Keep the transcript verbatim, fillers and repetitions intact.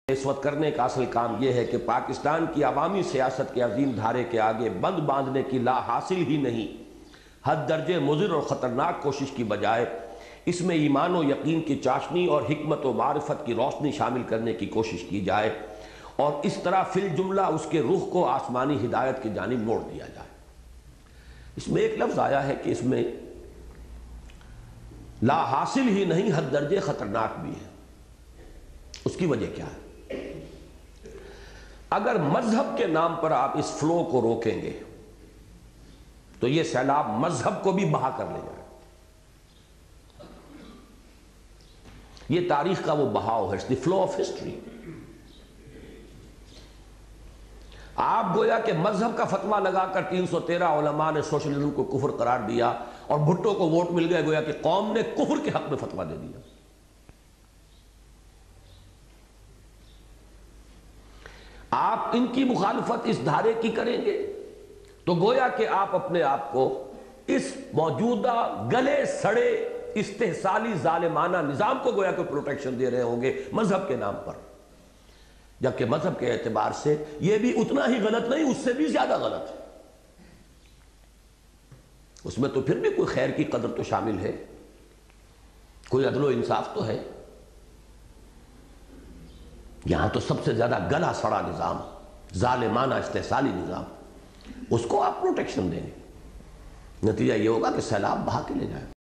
اس وقت کرنے کا اصل کام یہ ہے کہ پاکستان کی عوامی سیاست کے عظیم دھارے کے آگے بند باندھنے کی لا حاصل ہی نہیں، حد درجے مضر اور خطرناک کوشش کی بجائے اس میں ایمان و یقین کی چاشنی اور حکمت و معرفت کی روشنی شامل کرنے کی کوشش کی جائے اور اس طرح فی الجملہ اس کے رخ کو آسمانی ہدایت کی جانب موڑ دیا جائے۔ اس میں ایک لفظ آیا ہے کہ اس میں لا حاصل ہی نہیں حد درجے خطرناک بھی ہے۔ اس کی وجہ کیا ہے؟ اگر مذہب کے نام پر آپ اس فلو کو روکیں گے تو یہ سیلاب مذہب کو بھی بہا کر لے جائے۔ یہ تاریخ کا وہ بہاؤ ہے، دی فلو آف ہسٹری۔ آپ گویا کہ مذہب کا فتویٰ لگا کر تین سو تیرہ علماء نے سوشلزم کو کفر قرار دیا اور بھٹو کو ووٹ مل گئے، گویا کہ قوم نے کفر کے حق میں فتویٰ دے دیا۔ آپ ان کی مخالفت اس دھارے کی کریں گے تو گویا کہ آپ اپنے آپ کو اس موجودہ گلے سڑے استحصالی ظالمانہ نظام کو گویا کہ پروٹیکشن دے رہے ہوں گے مذہب کے نام پر، جبکہ مذہب کے اعتبار سے یہ بھی اتنا ہی غلط نہیں، اس سے بھی زیادہ غلط ہے۔ اس میں تو پھر بھی کوئی خیر کی قدر تو شامل ہے، کوئی عدل و انصاف تو ہے۔ یہاں تو سب سے زیادہ گلا سڑا نظام، ظالمانہ استحصالی نظام، اس کو آپ پروٹیکشن دیں گے، نتیجہ یہ ہوگا کہ سیلاب بہا کے لے جائے۔